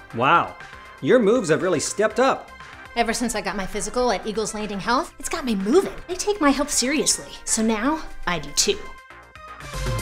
Wow, your moves have really stepped up. Ever since I got my physical at Eagles Landing Health, it's got me moving. They take my help seriously, so now I do too.